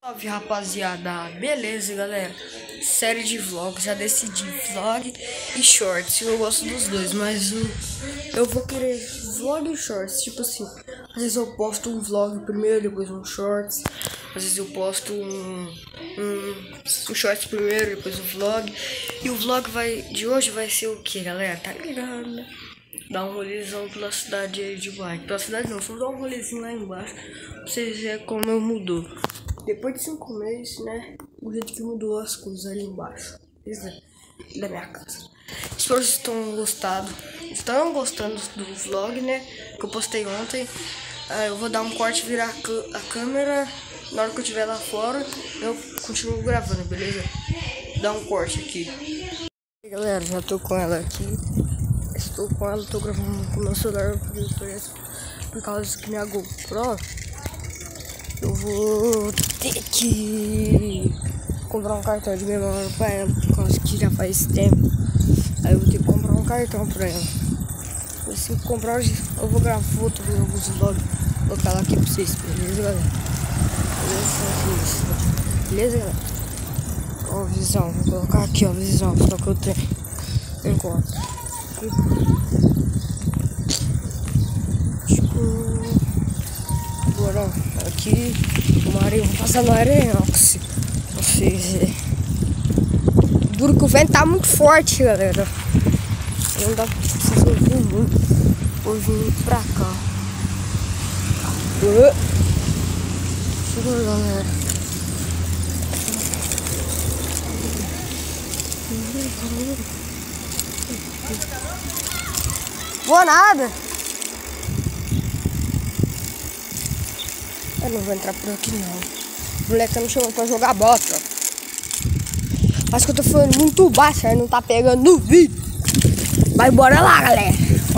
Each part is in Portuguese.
Salve rapaziada, beleza galera? Série de vlogs, já decidi vlog e shorts. Eu gosto dos dois, mas eu vou querer vlog e shorts. Tipo assim, às vezes eu posto um vlog primeiro, depois um shorts. Às vezes eu posto um shorts primeiro, depois um vlog. E o vlog de hoje vai ser o que, galera? Tá ligado, né? Dar um rolezão pela cidade aí de baixo. Pela cidade não, só dar um rolezinho lá embaixo pra vocês verem como eu mudou. Depois de 5 meses, né? O jeito que mudou as coisas ali embaixo. Da minha casa. Espero que vocês tenham gostado. Estão gostando do vlog, né? Que eu postei ontem. Eu vou dar um corte, virar a câmera. Na hora que eu estiver lá fora, eu continuo gravando, beleza? Dá um corte aqui. E galera, já tô com ela aqui. Estou com ela, tô gravando com o meu celular por causa que minha GoPro. Eu vou ter que comprar um cartão de memória pra ela, por causa que já faz tempo. Aí eu vou ter que comprar um cartão pra ela. Assim que comprar, eu vou gravar foto, ver alguns vlogs, vou colocar lá aqui pra vocês, beleza, galera? Beleza, galera? Ó, visão, vou colocar aqui, ó, visão, só que eu tenho enquanto. Agora, aqui uma areia, vou passar no areiox. Vocês duro que o vento tá muito forte, galera. Não dá pra vocês ouvir muito. Vou vir pra cá. Segura, galera. Vou nada. Eu não vou entrar por aqui não. O moleque tá me chamando pra jogar bola, tropa. Acho que eu tô falando muito baixo, aí não tá pegando no vídeo. Mas bora lá, galera.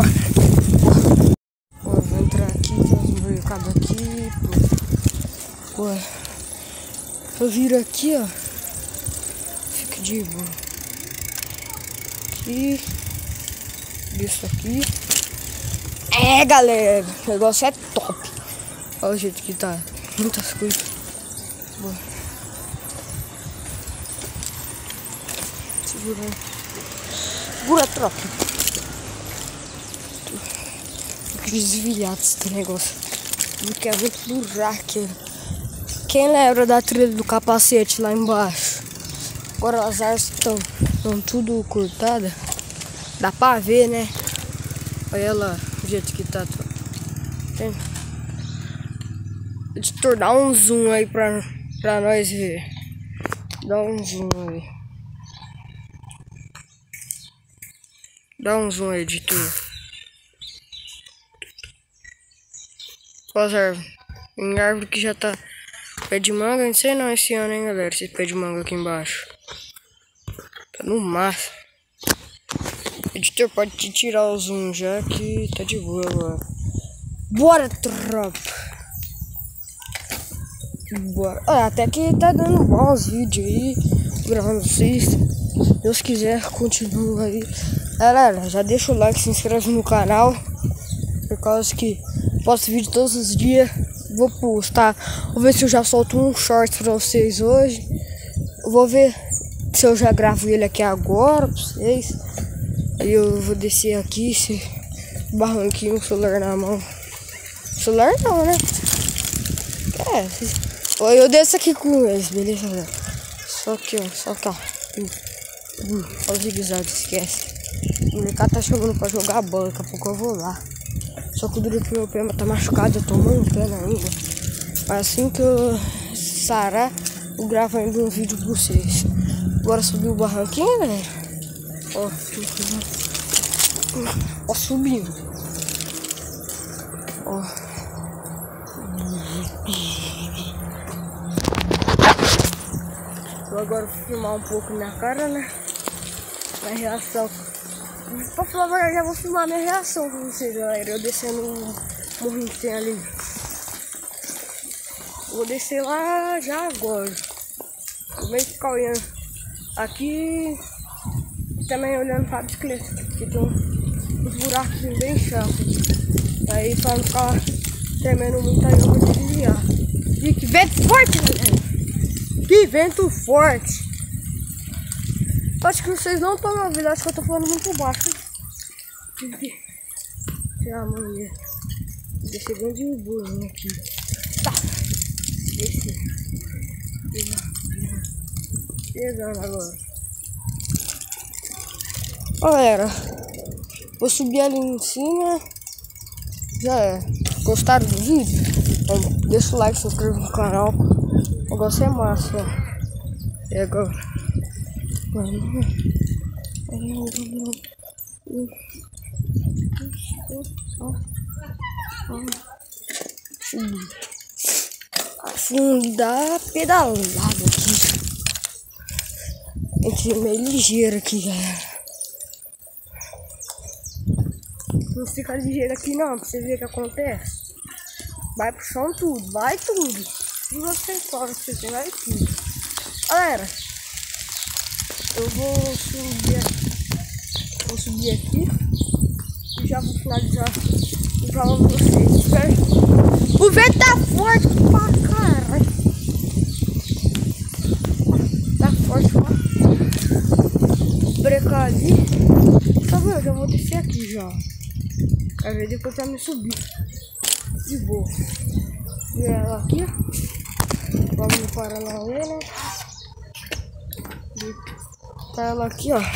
Ó, eu vou entrar aqui, tem uns mercados aqui. Pô. Eu viro aqui, ó. Fica de boa. Aqui. Isso aqui. Galera, o negócio é top. Olha o jeito que tá. Muitas coisas. Boa. Segura. Segura, tropa. Tem que desviar desse negócio. Porque é muito buraco. Quem lembra da trilha do capacete lá embaixo? Agora as árvores estão tudo cortadas. Dá pra ver, né? Olha lá o jeito que tá. Tem? Editor, dá um zoom aí pra nós ver. Dá um zoom aí. Dá um zoom aí, editor. Olha as árvores. Em árvore que já tá pé de manga. Não sei não esse ano, hein, galera. Esse pé de manga aqui embaixo. Tá no máximo. Editor, pode te tirar o zoom já que tá de boa agora. Bora, tropa! Bora. Até que tá dando bons vídeos aí, gravando vocês. Se Deus quiser, continua aí. Galera, já deixa o like, se inscreve no canal. Por causa que posto vídeo todos os dias. Vou postar. Vou ver se eu já solto um short pra vocês hoje. Vou ver se eu já gravo ele aqui agora pra vocês. Aí eu vou descer aqui, esse barranquinho, celular na mão. Celular não, né? Eu desço aqui com eles, beleza, galera? Só aqui, ó, só cá. Olha o zigue-zague, esquece. O molecado tá chamando pra jogar bola, daqui a pouco eu vou lá. Só que o duro que meu pé tá machucado, eu tô mancando ainda. Mas assim que eu sarar, eu gravo ainda um vídeo pra vocês. Bora subir o barranquinho, galera? Ó, subindo. Ó. Vou agora filmar um pouco minha cara, né? Minha reação. Pra falar a verdade, já vou filmar minha reação pra vocês, galera. Eu descendo um morrinho que tem ali. Vou descer lá já agora. Vou meio que ficar olhando aqui. E também olhando pra bicicleta. Porque tem uns buracos bem chatos. Aí pra não ficar tremendo muito, aí eu vou desviar. E que vento forte, galera! Ih, vento forte. Acho que vocês não estão me ouvindo, acho que eu tô falando muito baixo. Já, mulher. Deixei bem de boa aqui. Tá. Esse. Pegando agora. Galera, vou subir ali em cima. Já é. Gostaram do vídeo? Então, deixa o like, se inscreva no canal. O negócio é massa, ó. E agora? Afundar pedalado aqui. A gente é meio ligeiro aqui, galera. Não fica ligeiro aqui não, pra você ver o que acontece. Vai pro chão tudo, vai tudo. E você fora, você vai tudo. Galera, eu vou subir aqui e já vou finalizar o vídeo pra vocês, certo? O vento tá forte pra caralho. Tá forte pra brecar ali. Tá vendo? Eu já vou descer aqui já. Quero ver depois pra me subir. De boa. E ela aqui, ó. Vamos parar na arena. Tá ela aqui, ó.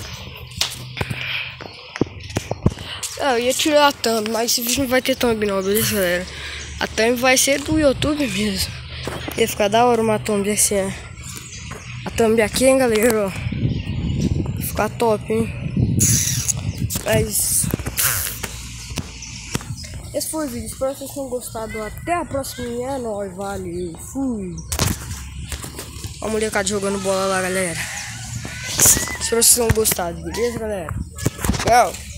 Eu ia tirar a thumb, mas esse vídeo não vai ter thumb não, beleza, galera? A thumb vai ser do YouTube mesmo. Ia ficar da hora uma thumb assim, ó. A thumb aqui, hein, galera, ó. Vai ficar top, hein? Mas esse foi o vídeo, espero que vocês tenham gostado. Até a próxima, é nóis, valeu, fui. Ó a molecada jogando bola lá, galera. Espero que vocês tenham gostado, beleza, galera? Tchau.